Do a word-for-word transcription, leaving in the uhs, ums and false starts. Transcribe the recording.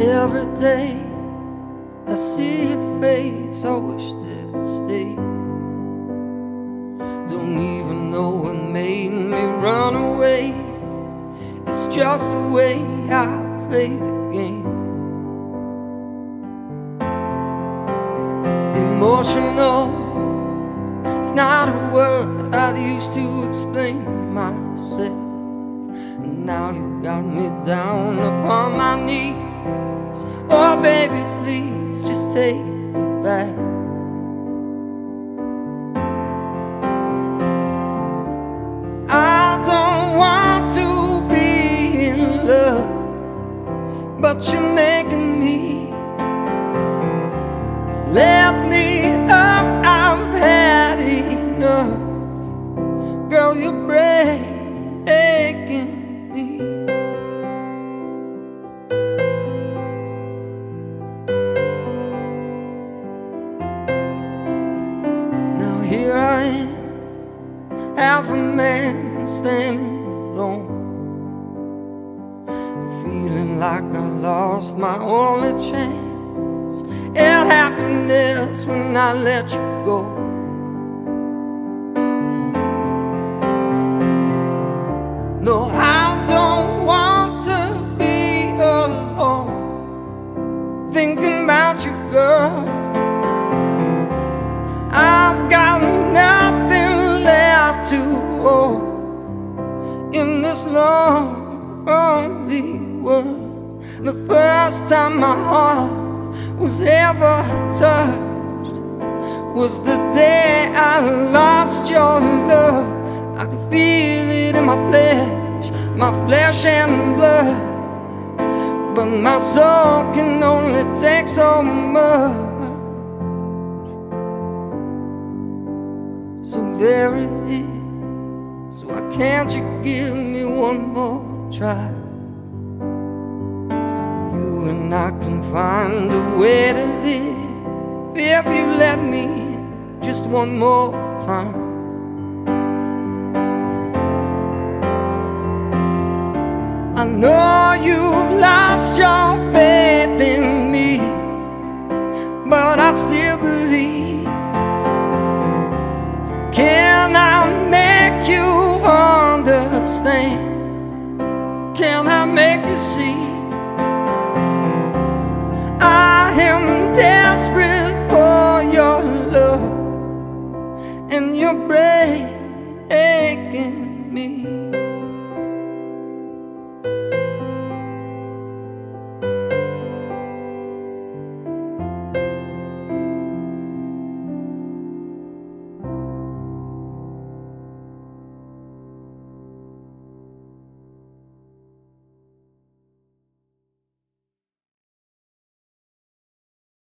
Every day I see your face, I wish that it stayed. Don't even know what made me run away. It's just the way I play the game. Emotional, it's not a word I used to explain myself. And now you got me down upon my knees. Oh baby, please just take me back. I don't want to be in love, but you're making me. Let me up, I've had enough. Girl, you're breaking me. Now here I am, half a man standing alone, feeling like I lost my only chance at happiness when I let you go. No, I don't want to be alone, thinking about you, girl. I've got nothing left to hold in this lonely world. The first time my heart was ever touched was the day I lost your love. I could feel it in my flesh, my flesh and blood, but my soul can only take so much. So there it is, why can't you give me one more try? You and I can find a way to live if you let me just one more time. I know you've lost your faith in me, but I still believe. Can I make you understand? Can I make you see?